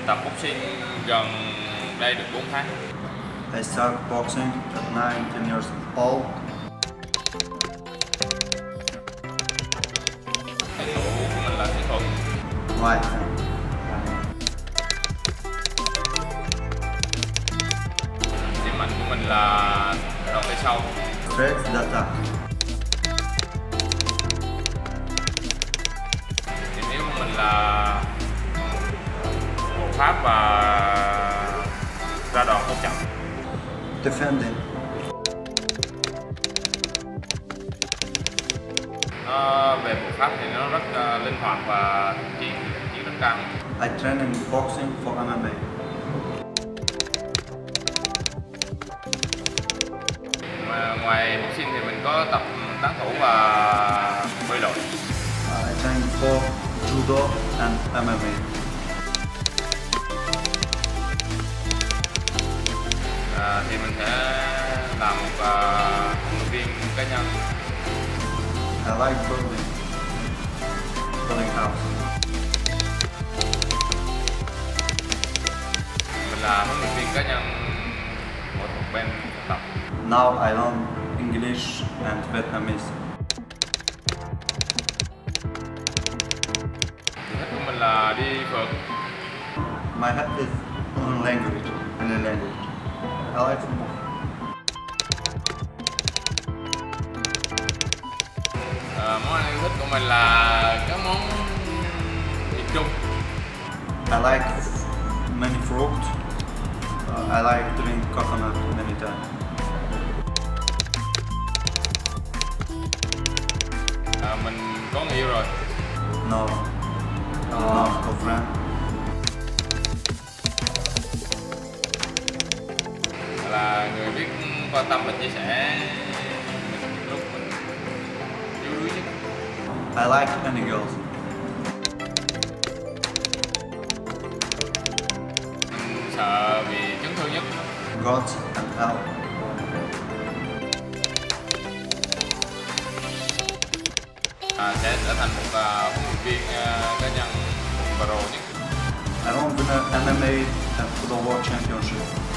tập boxing gần đây được 4 tháng. I started boxing at 19 years old. Đối thủ của mình là kỹ thuật. Right. Điểm mạnh của mình là đòn tay sau. Straight attack. Điểm yếu của mình là bộ pháp và ra đòn không chậm. Defending. Về bộ pháp thì nó rất linh hoạt và chiến rất cao. I train in boxing for MMA. Ngoài boxing thì mình có tập tán thủ và bơi lội. I train for judo and MMA. Thì mình sẽ làm một huấn luyện viên cá nhân. I like building house. Mình là huấn luyện viên cá nhân của thuộc bên tập. Now I learn English and Vietnamese. Sở thích của mình là đi phượt. My head is on language, any language. I like football. Món ăn yêu thích của mình là các món miền Trung. I like many fruit. I like drink coconut many times. Mình có người yêu rồi. No. No, girlfriend. Là người biết quan tâm và chia sẻ mình lúc mình yếu đuối nhất. I like any girls. Mình sợ bị chấn thương nhất. God and hell. Sẽ trở thành một huấn luyện viên cá nhân pro nhất. I want to win an MMA and for the world championship.